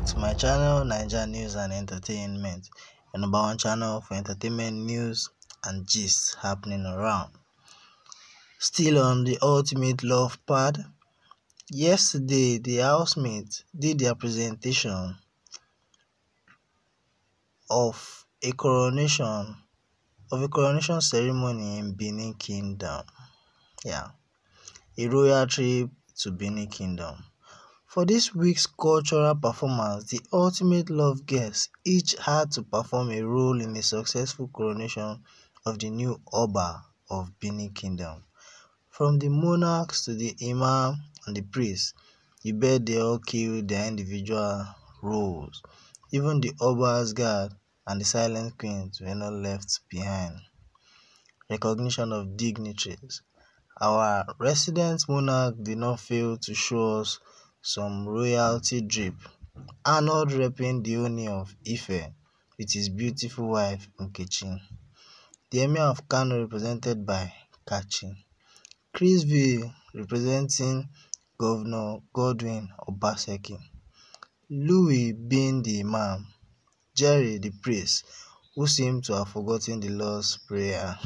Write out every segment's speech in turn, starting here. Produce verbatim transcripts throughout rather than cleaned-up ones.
to my channel, Naija News and Entertainment, your number one channel for entertainment news and gist happening around. Still on the ultimate love pad, yesterday the housemates did their presentation of a coronation of a coronation ceremony in Benin Kingdom. Yeah, a royal trip to Benin Kingdom. For this week's cultural performance, the ultimate love guests each had to perform a role in the successful coronation of the new Oba of Benin Kingdom. From the monarchs to the imam and the priest, you bet they all killed their individual roles. Even the Oba's guard and the silent queens were not left behind. Recognition of dignitaries. Our resident monarch did not fail to show us some royalty drip. Arnold repping the Oni of Ife with his beautiful wife Nkechi. The Emir of Kano represented by Kachi. Chrisville representing Governor Godwin Obaseki. Louis being the imam. Jerry the priest, who seemed to have forgotten the Lord's Prayer.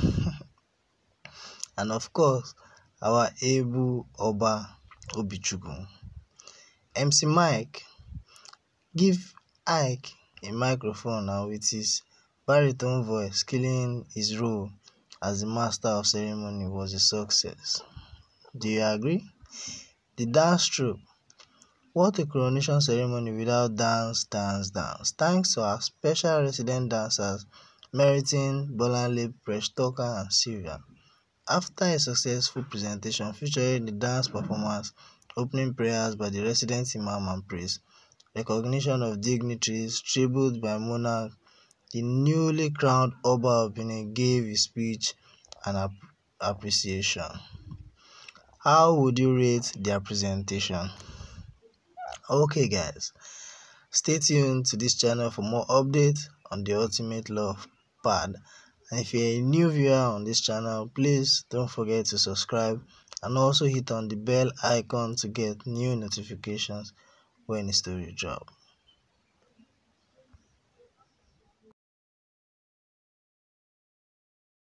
And of course, our able Oba Obichukwu. M C Mike give Ike a microphone and with his baritone voice killing his role as the master of ceremony was a success. Do you agree? The dance troupe. What a coronation ceremony without dance, dance, dance. Thanks to our special resident dancers Meritin, Bolanle, Prestoka and Sylvia. After a successful presentation featuring the dance performance, opening prayers by the resident imam and priest, recognition of dignitaries, tribute by monarch, the newly crowned Oba of Benin gave his speech and ap appreciation. How would you rate their presentation? Okay guys, stay tuned to this channel for more updates on the ultimate love pad. And if you're a new viewer on this channel, please don't forget to subscribe and also hit on the bell icon to get new notifications when the story drops.